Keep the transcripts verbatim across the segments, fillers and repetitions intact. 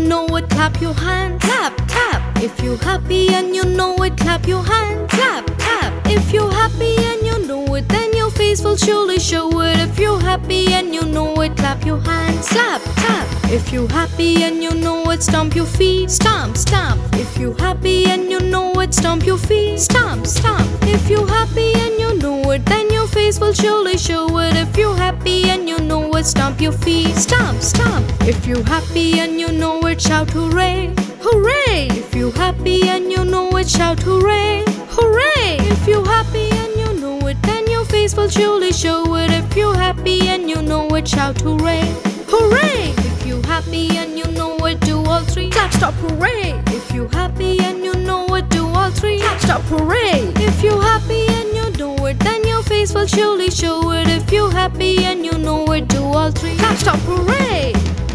know it, clap your hands. Clap, clap. If you're happy and you know it, clap your hands. Clap, clap. If you're happy and you know it, then your face will surely show it. If you're happy and you know it, clap your hands. Clap, clap. If you're happy and you know it, stomp your feet. Stomp, stomp. If you're happy and you know it, stomp your feet. Stomp, stomp. If you're happy and you know it, then your face will surely show it. If you're happy and you know it, stomp your feet. Stomp, stomp. If you're happy and you know it, shout hooray. Hooray! If you're happy and you know it, shout hooray. Hooray! If you're happy and you know it, then your face will surely show it. If you're happy and you know it, shout hooray. Hooray! If you're happy and you know it, do all three. Clap, stop, hooray! If you're happy and you know it, do all three. Clap, stop, hooray! If you're happy and you know it, then your face will surely show it. If you're happy and you know it, do all three. Clap, stop, hooray!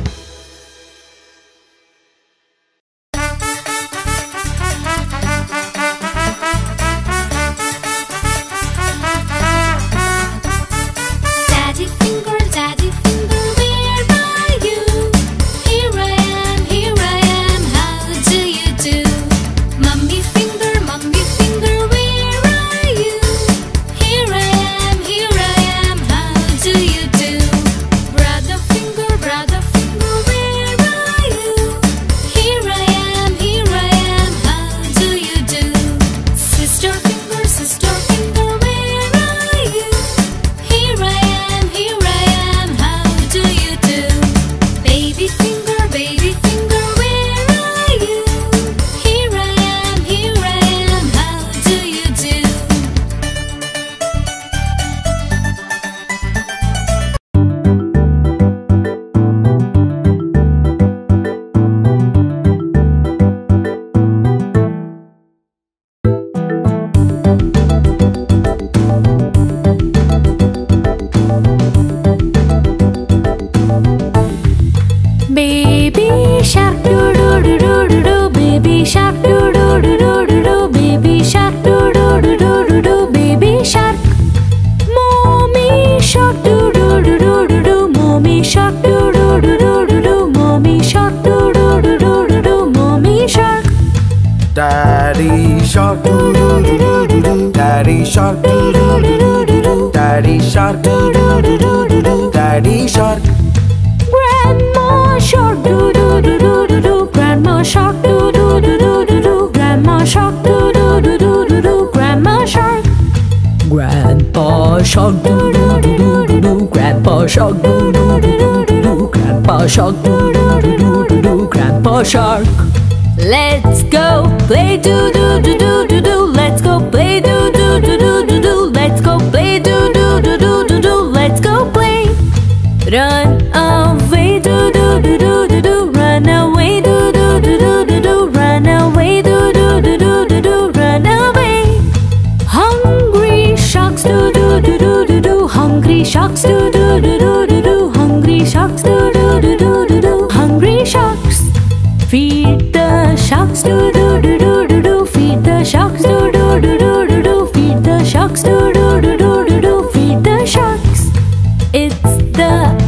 Daddy shark, doo doo doo doo doo doo. Daddy shark, doo doo doo doo doo doo. Daddy shark, doo doo doo doo doo doo. Daddy shark. Grandma shark, doo doo doo doo doo doo. Grandma shark, doo doo doo doo doo doo. Grandma shark, doo doo doo doo doo doo. Grandma shark. Grandpa shark, doo doo doo doo doo doo. Grandpa shark, doo doo doo doo doo doo. Grandpa shark, doo doo doo doo doo doo. Grandpa shark. Let's go play do do do do do do. Let's go play do do do do do do. Let's go play do do do do do do. Let's go play. Run away do do do do do do. Run away do do do do do do. Run away do do do do do do. Run away. Hungry sharks do do do do do do. Hungry sharks do do do do do do. Hungry sharks do do do do do do. Hungry sharks. Feed the sharks, do do do do do do. Feed the sharks, do do do do do do. Feed the sharks, do do do do do do. Feed the sharks. It's the